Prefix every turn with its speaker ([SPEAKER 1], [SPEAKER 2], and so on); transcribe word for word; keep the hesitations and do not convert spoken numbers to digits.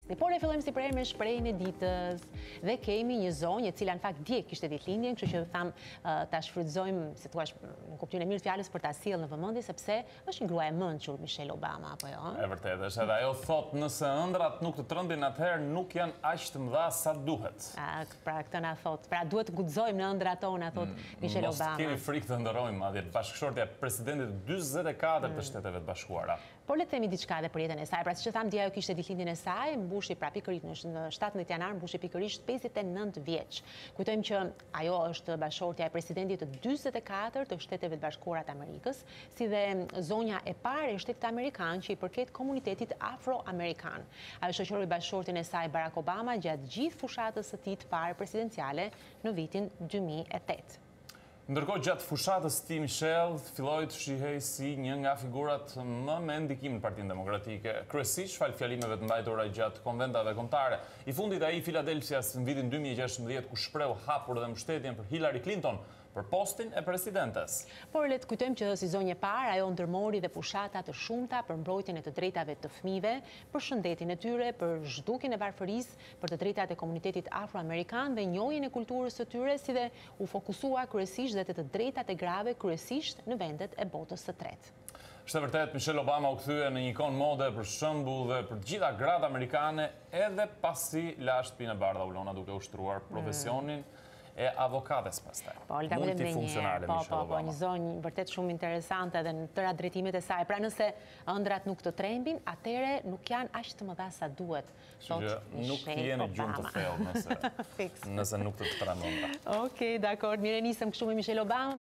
[SPEAKER 1] Por e fillojmë si prej me shprehjen e ditës dhe kemi një zonjë e cila në fakt dje kishte ditëlindjen, kështu që tham ta shfrytëzojmë, si thua, në kuptimin e mirë të fjalës për ta sjellë në vëmendje sepse është një gruaja e mençur Michelle Obama apo jo?
[SPEAKER 2] E vërtetë është, edhe ajo thot nëse ëndrat nuk të trëndin atëherë nuk janë aq të mëdha sa duhet.
[SPEAKER 1] A, pra këtë na thot. Pra duhet të guxojmë në ëndrat tona, thot Michelle Obama.
[SPEAKER 2] Mos kemi frikë të ndërojmë, madje bashkëshortja e presidentit të dyzet e katër të Shteteve të Bashkuara.
[SPEAKER 1] Por le të themi diçka edhe për jetën e saj. Pra siç e tham, dje ajo kishte ditëlindjen e saj, mbushi pra pikërisht në shtatëmbëdhjetë janar mbushi pikërisht pesëdhjetë e nëntë vjeç. Kujtojmë që ajo është bashkëshortja e presidentit të dyzet e katër të Shteteve të Bashkuara të Amerikës, si dhe zonja e parë e Shtetit Amerikan që i përket komunitetit afroamerikan. Ajo shoqëroi bashkëshortin e saj Barack Obama gjatë gjithë fushatës së tij të parë presidenciale në vitin dy mijë e tetë.
[SPEAKER 2] Ndërkohë, gjatë fushatës ti, Michelle, filloi të shihej si një nga figurat më me ndikim në Partinë Demokratike, kryesisht fal fjalimeve të mbajtura gjatë konventave kombëtare. I fundit ai i Filadelfias në vitin dy mijë e gjashtëmbëdhjetë ku shpreu hapur dhe mbështetjen për Hillary Clinton për postin e presidentes.
[SPEAKER 1] Por le të kujtojmë që si zonjë e parë ajo ndërmori dhe fushata të shumta për mbrojtjen e të drejtave të fëmijëve, për shëndetin e tyre, për zhdukjen e varfërisë, për të drejtat e komunitetit afroamerikan dhe njohjen e kulturës së tyre, si dhe u fokusua kryesisht dhe të të drejtat e grave kryesisht në vendet e botës së tretë.
[SPEAKER 2] Është vërtet, Michelle Obama u kthye në një ikon mode për shembull dhe për të gjitha gratë amerikane, edhe pasi la shtëpinë e bardha ulona duke ushtruar profesionin e avokates pastaj.
[SPEAKER 1] Po, le ta kujtojmë
[SPEAKER 2] Multifunksionale
[SPEAKER 1] po,
[SPEAKER 2] Michelle
[SPEAKER 1] po, po,
[SPEAKER 2] Obama.
[SPEAKER 1] një zonjë vërtet shumë interesante edhe në tëra drejtimet e saj. Pra nëse ëndrat nuk të trembin, atëre nuk janë aq të mëdha sa duhet.
[SPEAKER 2] Që nuk jeni gjumë të thellë nëse, nëse nuk të të trembin ëndrat.
[SPEAKER 1] Okej, dakor, mirë nisëm kështu me Michelle Obama.